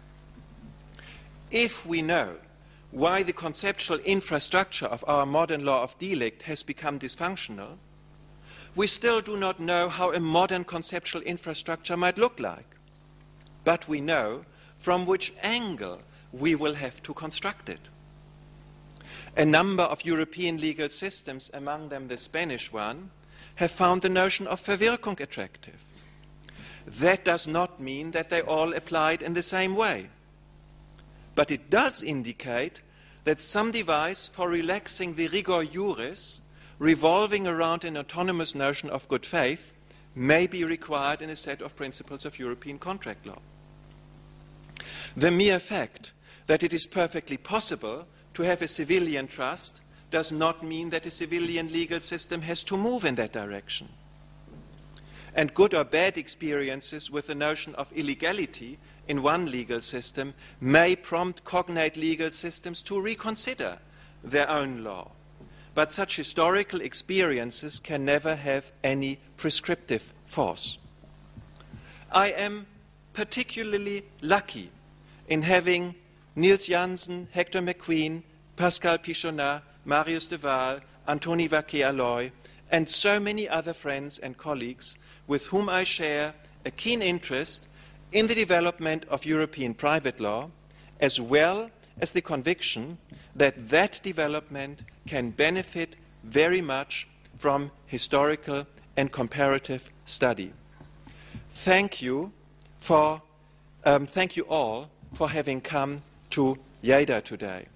If we know why the conceptual infrastructure of our modern law of delict has become dysfunctional, we still do not know how a modern conceptual infrastructure might look like. But we know from which angle we will have to construct it. A number of European legal systems, among them the Spanish one, have found the notion of Verwirkung attractive. That does not mean that they all applied in the same way. But it does indicate that some device for relaxing the rigor juris, revolving around an autonomous notion of good faith, may be required in a set of principles of European contract law. The mere fact that it is perfectly possible to have a civilian trust does not mean that a civilian legal system has to move in that direction. And good or bad experiences with the notion of illegality in one legal system may prompt cognate legal systems to reconsider their own law. But such historical experiences can never have any prescriptive force. I am particularly lucky in having Niels Jansen, Hector McQueen, Pascal Pichonat, Marius de Waal, Antoni Vaquer, and so many other friends and colleagues with whom I share a keen interest in the development of European private law, as well as the conviction that that development can benefit very much from historical and comparative study. Thank you for, um, thank you all for having come to Lleida today.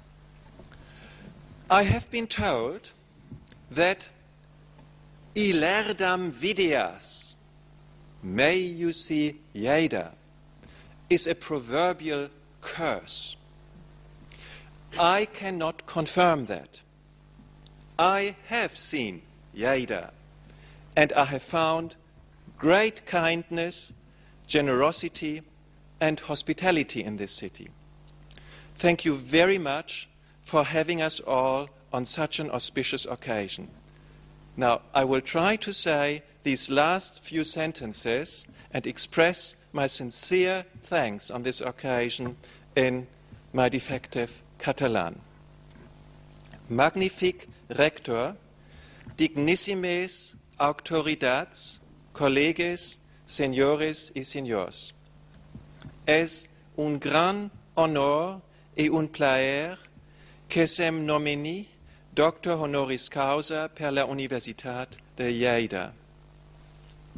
I have been told that Ilerdam videas, may you see Lleida, is a proverbial curse. I cannot confirm that. I have seen Lleida, and I have found great kindness, generosity, and hospitality in this city. Thank you very much for having us all on such an auspicious occasion. Now, I will try to say these last few sentences and express my sincere thanks on this occasion in my defective Catalan. Magnific rector, dignissimes autoridades, coleges, señores y señores. Es un gran honor et un plaer que sem nomini doctor honoris causa per la Universitat de Lleida.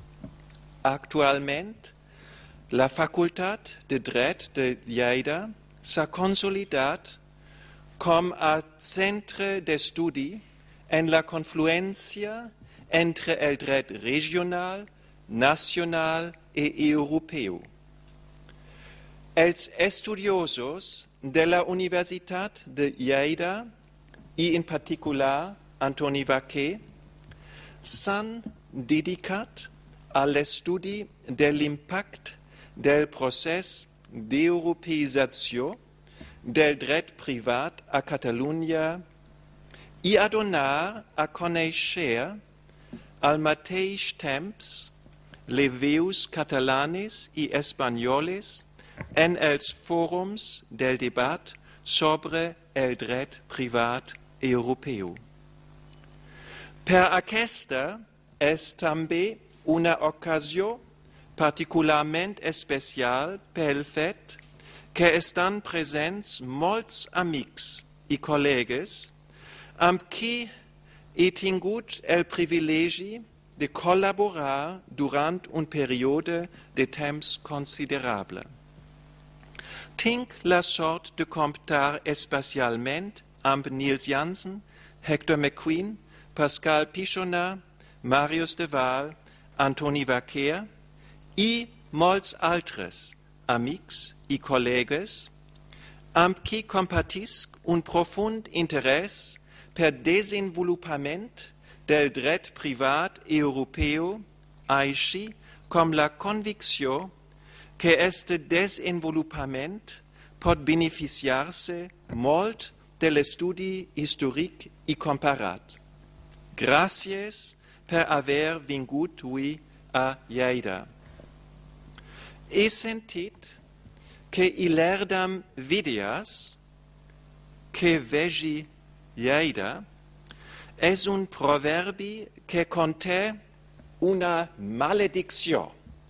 Actualment, la Facultat de Dret de Lleida s'ha consolidat com a centre d'estudi en la confluència entre el dret regional, nacional i europeu. Els estudiosos de la Universitat de Lleida, i en particular Antoni Vaquer, s'han dedicat a l'estudi de l'impacte del procés d'europeïtzació del dret privat a Catalunya i a donar a conèixer al mateix temps les veus catalanes i espanyoles en els fòrums del debat sobre el dret privat europeu. Per aquesta és també una ocasió particularment especial pel fet que estan presents molts amics i col·legues amb qui he tingut el privilegi de col·laborar durant un període de temps considerable. Tinc la sort de comptar especialment amb Niels Jansen, Hector McQueen, Pascal Pichonnet, Marius de Waal, Antoni Vaquer i molts altres amics i col·legues amb qui compartisc un profund interès per desenvolupament del dret privat europeu, així com la convicció que este desenvolupament pot beneficiar-se molt de l'estudi històric i comparat. Gràcies per haver vingut avui a Lleida. He sentit que i l'Erdam Vidias, que vegi Lleida, és un proverbi que conté una maledicció.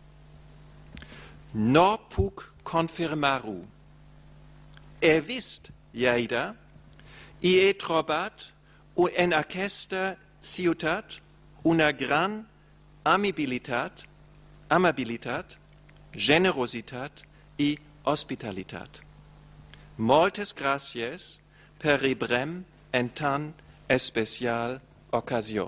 No puc confirmar-ho. He vist Lleida i he trobat en aquesta ciutat una gran amabilitat, amabilitat, generositat i hospitalitat. Moltes gràcies per rebrem en tan especial ocasió.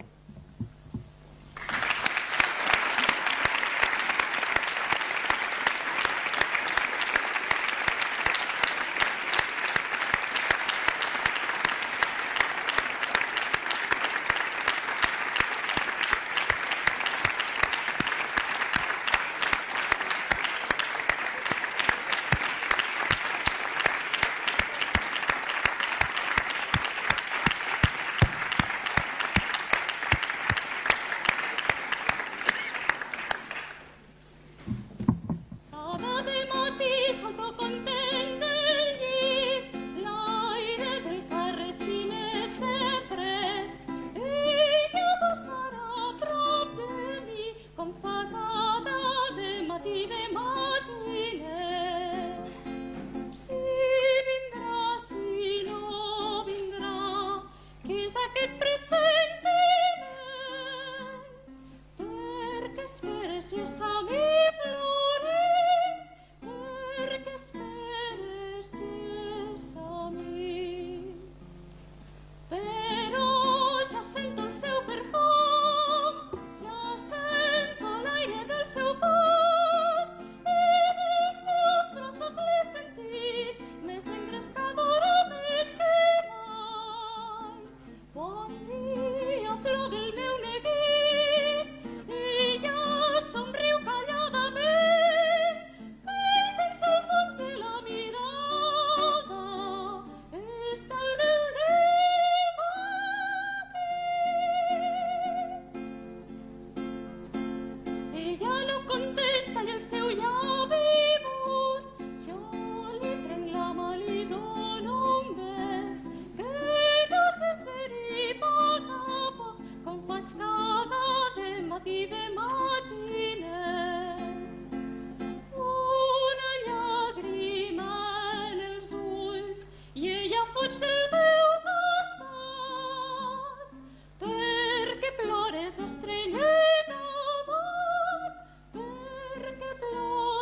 Estrelleta, perquè plores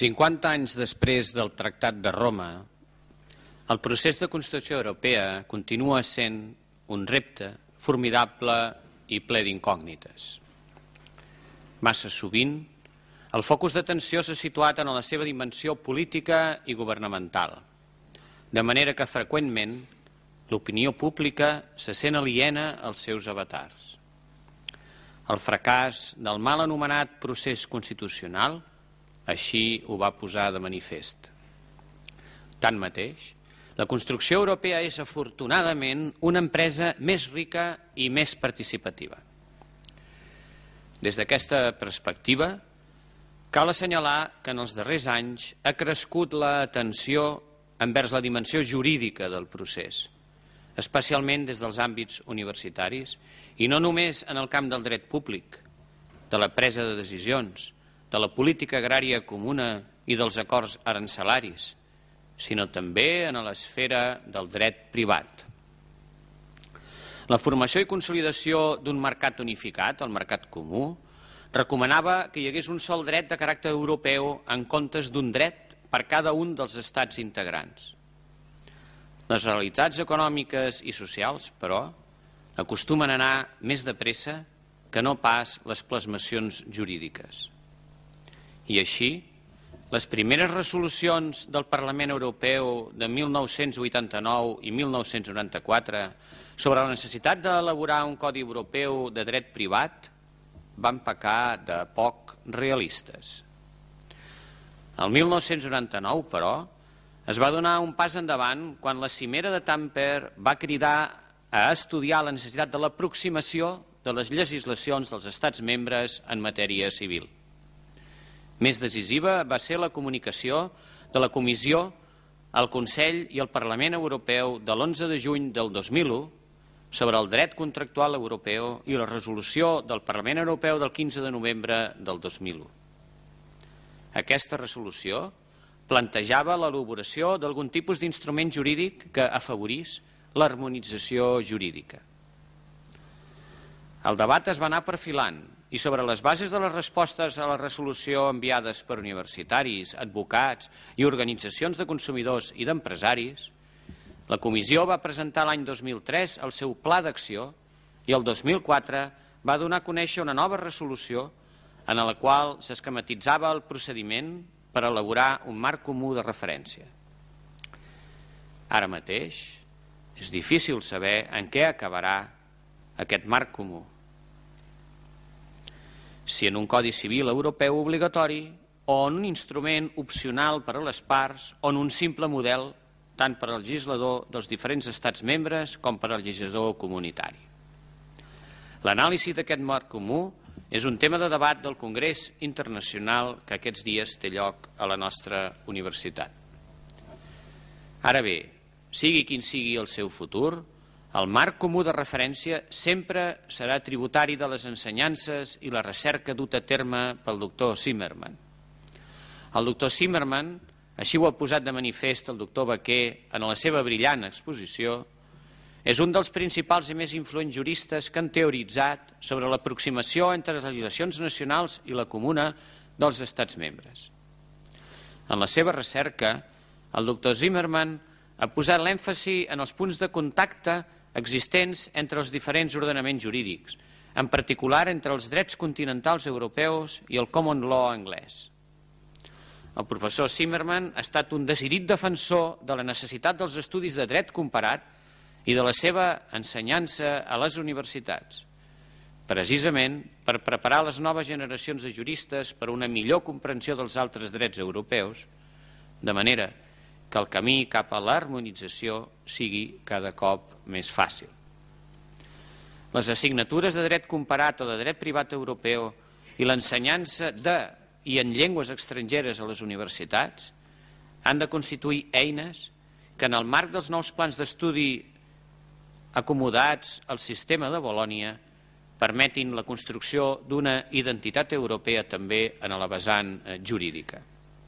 cinquanta anys després del Tractat de Roma, el procés de construcció europea continua sent un repte formidable i ple d'incògnites. Massa sovint, el focus d'atenció s'ha situat en la seva dimensió política i governamental, de manera que freqüentment l'opinió pública se sent aliena als seus avatars. El fracàs del mal anomenat procés constitucional així ho va posar de manifest. Tanmateix, la construcció europea és afortunadament una empresa més rica i més participativa. Des d'aquesta perspectiva, cal assenyalar que en els darrers anys ha crescut l'atenció envers la dimensió jurídica del procés, especialment des dels àmbits universitaris, i no només en el camp del dret públic, de la presa de decisions, de la política agrària comuna i dels acords arancelaris, sinó també en l'esfera del dret privat. La formació i consolidació d'un mercat unificat, el mercat comú, recomanava que hi hagués un sol dret de caràcter europeu en comptes d'un dret per cada un dels estats integrants. Les realitats econòmiques i socials, però, acostumen a anar més de pressa que no pas les plasmacions jurídiques. I així, les primeres resolucions del Parlament Europeu de mil nou-cents vuitanta-nou i mil nou-cents noranta-quatre sobre la necessitat d'elaborar un codi europeu de dret privat van pecar de poc realistes. El mil nou-cents noranta-nou, però, es va donar un pas endavant quan la cimera de Tampere va cridar a estudiar la necessitat de l'aproximació de les legislacions dels estats membres en matèria civil. Més decisiva va ser la comunicació de la Comissió al Consell i al Parlament Europeu de l'onze de juny del dos mil u sobre el dret contractual europeu i la resolució del Parlament Europeu del quinze de novembre del dos mil u. Aquesta resolució plantejava l'elaboració d'algun tipus d'instrument jurídic que afavorís l'harmonització jurídica. El debat es va anar perfilant i sobre les bases de les respostes a la resolució enviades per universitaris, advocats i organitzacions de consumidors i d'empresaris, la Comissió va presentar l'any dos mil tres el seu pla d'acció i el dos mil quatre va donar a conèixer una nova resolució en la qual s'esquematitzava el procediment per elaborar un marc comú de referència. Ara mateix és difícil saber en què acabarà aquest marc comú. Si en un codi civil europeu obligatori o en un instrument opcional per a les parts o en un simple model tant per al legislador dels diferents estats membres com per al legislador comunitari. L'anàlisi d'aquest marc comú és un tema de debat del Congrés Internacional que aquests dies té lloc a la nostra universitat. Ara bé, sigui quin sigui el seu futur, el marc comú de referència sempre serà tributari de les ensenyances i la recerca duta a terme pel doctor Zimmermann. El doctor Zimmermann, així ho ha posat de manifest el doctor Baquer en la seva brillant exposició, és un dels principals i més influents juristes que han teoritzat sobre l'aproximació entre les legislacions nacionals i la comuna dels estats membres. En la seva recerca, el doctor Zimmermann ha posat l'èmfasi en els punts de contacte existents entre els diferents ordenaments jurídics, en particular entre els drets continentals europeus i el common law anglès. El professor Zimmermann ha estat un decidit defensor de la necessitat dels estudis de dret comparat i de la seva ensenyança a les universitats, precisament per preparar les noves generacions de juristes per a una millor comprensió dels altres drets europeus, de manera que el camí cap a l'harmonització sigui cada cop més fàcil. Les assignatures de dret comparat o de dret privat europeu i l'ensenyança de i en llengües estrangeres a les universitats han de constituir eines que en el marc dels nous plans d'estudi acomodats al sistema de Bolònia permetin la construcció d'una identitat europea també en la vessant jurídica.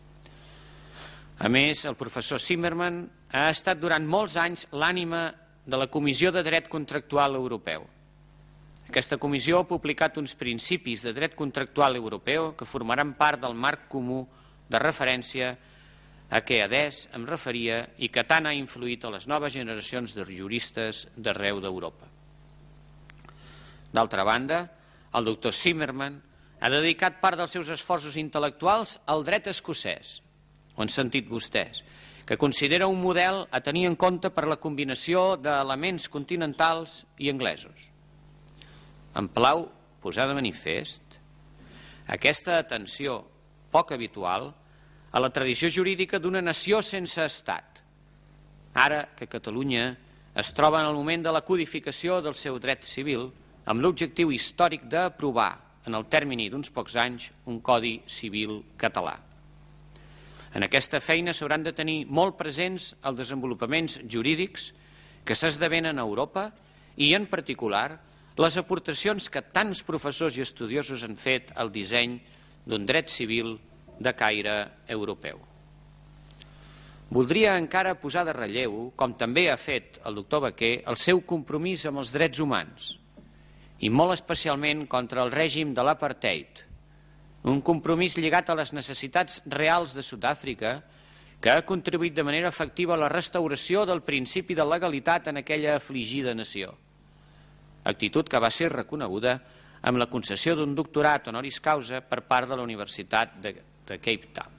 A més, el professor Zimmermann ha estat durant molts anys l'ànima de la Comissió de Dret Contractual Europeu. Aquesta comissió ha publicat uns principis de dret contractual europeu que formaran part del marc comú de referència a què adés em referia i que tant ha influït a les noves generacions de juristes d'arreu d'Europa. D'altra banda, el doctor Zimmerman ha dedicat part dels seus esforços intel·lectuals al dret escocès, ho han sentit vostès, que considera un model a tenir en compte per la combinació d'elements continentals i anglesos. Em plau posar de manifest aquesta atenció poc habitual a la tradició jurídica d'una nació sense estat, ara que Catalunya es troba en el moment de la codificació del seu dret civil amb l'objectiu històric d'aprovar en el termini d'uns pocs anys un codi civil català. En aquesta feina s'hauran de tenir molt presents els desenvolupaments jurídics que s'esdevenen a Europa i, en particular, les aportacions que tants professors i estudiosos han fet al disseny d'un dret civil de caire europeu. Voldria encara posar de relleu, com també ha fet el doctor Baquer, el seu compromís amb els drets humans i molt especialment contra el règim de l'apartheid, un compromís lligat a les necessitats reals de Sud-àfrica que ha contribuït de manera efectiva a la restauració del principi de legalitat en aquella afligida nació, actitud que va ser reconeguda amb la concessió d'un doctorat honoris causa per part de la Universitat de, de Cape Town.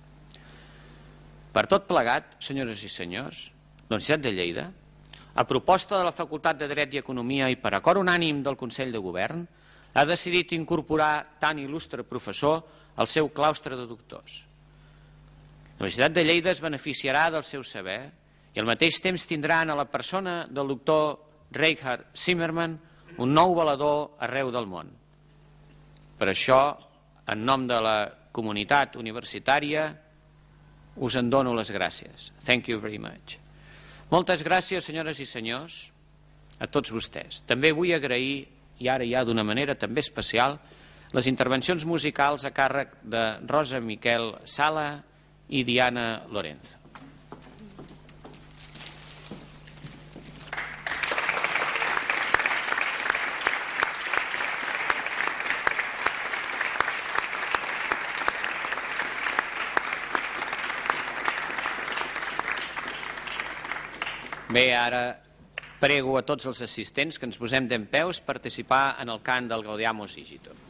Per tot plegat, senyores i senyors, la Universitat de Lleida, a proposta de la Facultat de Dret i Economia i per acord unànim del Consell de Govern, ha decidit incorporar tan il·lustre professor al seu claustre de doctors. La Universitat de Lleida es beneficiarà del seu saber i al mateix temps tindran a la persona del doctor Reinhard Zimmerman un nou valedor arreu del món. Per això, en nom de la comunitat universitària, us en dono les gràcies. Thank you very much. Moltes gràcies, senyores i senyors, a tots vostès. També vull agrair, i ara ja d'una manera també especial, les intervencions musicals a càrrec de Rosa Miquel Sala i Diana Lorenzo. Bé, ara prego a tots els assistents que ens posem dempeus per participar en el cant del Gaudiamus Igitur.